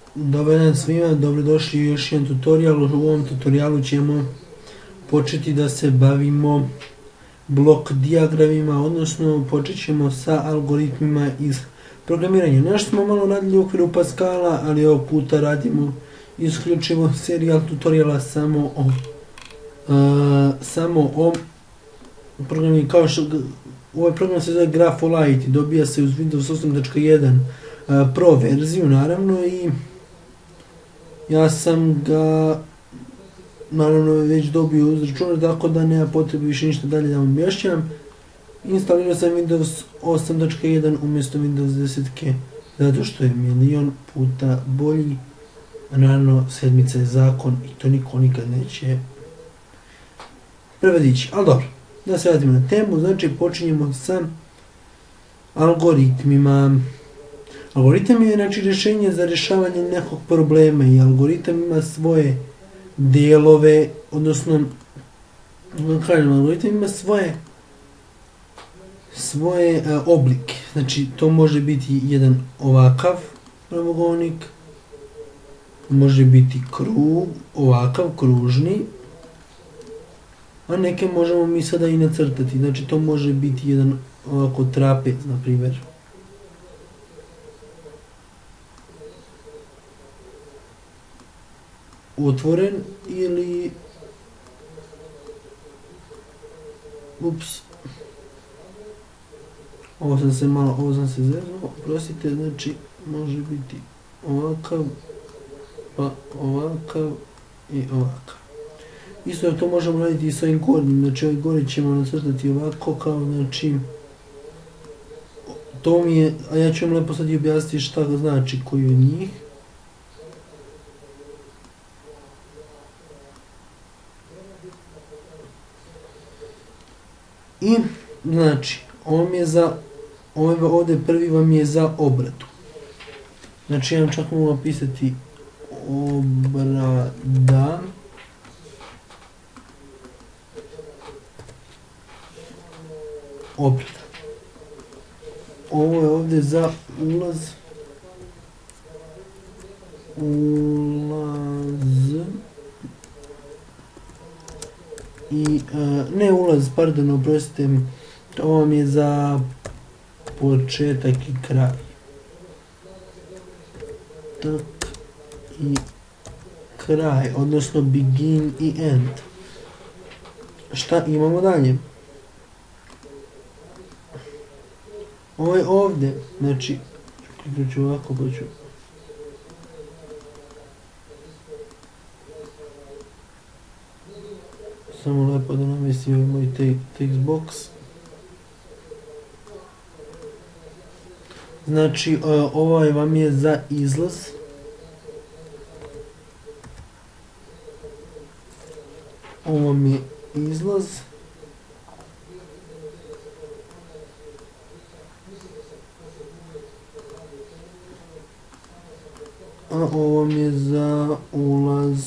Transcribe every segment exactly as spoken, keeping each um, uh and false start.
Dobar dan svima, dobrodošli u još jedan tutorial. U ovom tutorialu ćemo početi da se bavimo blok dijagramima, odnosno počet ćemo sa algoritmima iz programiranja. Nešto smo malo radili u okviru Pascala, ali ovog puta radimo isključivo serijal tutoriala samo o uh, samo o programu. Kao što ovaj program se zove Grafolite i dobija se uz Windows osam točka jedan uh, Pro verziju naravno, i ja sam ga naravno već dobio uz računar, tako da nema potrebe više ništa dalje da vam objašnjam. Instalirao sam Windows osam točka jedan umjesto Windows deset, zato što je milion puta bolji. Naravno, sedmica je zakon i to niko nikad neće prevedići. Ali dobro, da se vratimo na temu. Znači, počinjemo sa algoritmima. Algoritam je znači rješenje za rješavanje nekog problema i algoritam ima svoje dijelove, odnosno algoritam ima svoje svoje uh, oblike. Znači, to može biti jedan ovakav pravogonik, može biti krug, ovakav kružni, a neke možemo mi sada i nacrtati. Znači, to može biti jedan ovako trapez, na primjer. Otvoren ili ups ovo sam se malo ovo sam se zeznuo, prosite. Znači može biti ovakav, pa ovakav i ovakav. Isto to možemo raditi i s ovim gornjim. Znači ovaj gore ćemo nacrtati ovako, kao znači to mi je, a ja ću vam lepo sad i objasniti šta ga znači koji od njih. I znači, ovo je za, ovo ovdje prvi vam je za obradu. Znači ja vam čak mogu napisati obrada. Obrada. Ovo je ovdje za ulaz. Ulaz. I, uh, ne ulaz, pardon, oprostite mi, ovo vam je za početak i kraj. Tak i kraj, odnosno begin i end. Šta imamo dalje? Ovo je ovdje, znači, kliknut ću ovako, pa ću samo lepo da namestim ovaj moj text box. Znači, uh, ovaj vam je za izlaz. Ovo vam je izlaz. A ovo vam je za ulaz.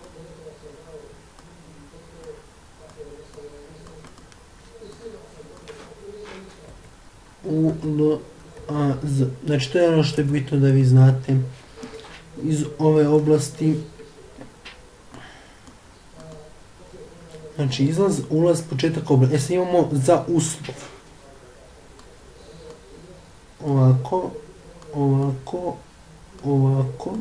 U, L, A, Z. Znači, to je ono što je bitno da vi znate iz ove oblasti. Znači, izlaz, ulaz, početak, obrad. E sad imamo za uslov. Ovako, ovako, ovako.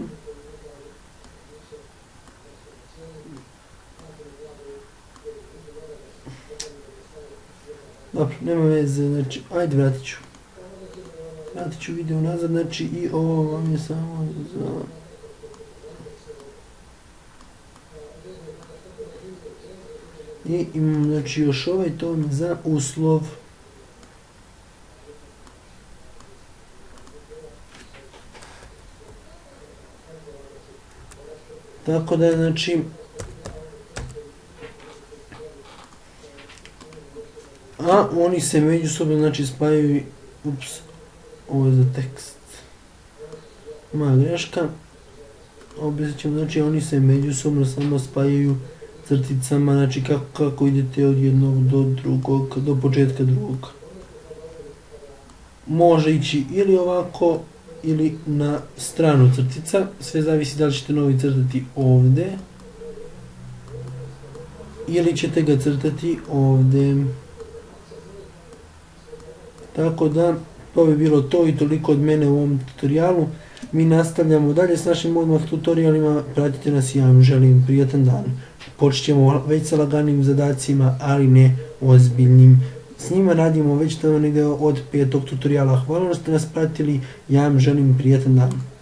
Dobro, nema veze, znači, ajde vratit ću. Vratit ću video nazad, znači i ovo vam je samo za... I imam, znači, još ovaj, to vam je za uslov. Tako da, znači... A oni se međusobno, znači, spajaju, ups, ovo je za tekst, moja greška, objasnit ćemo, znači oni se međusobno samo spajaju crticama, znači kako, kako idete od jednog do drugog, do početka drugog. Može ići ili ovako, ili na stranu crtica, sve zavisi da li ćete novi crtati ovdje ili ćete ga crtati ovdje. Tako da, to bi bilo to i toliko od mene u ovom tutorijalu. Mi nastavljamo dalje s našim odmah tutorijalima, pratite nas i ja vam želim prijatan dan. Počet ćemo već sa laganim zadacima, ali ne ozbiljnim. S njima radimo već tamo negdje od petog tutoriala. Hvala što ste nas pratili, ja vam želim prijatan dan.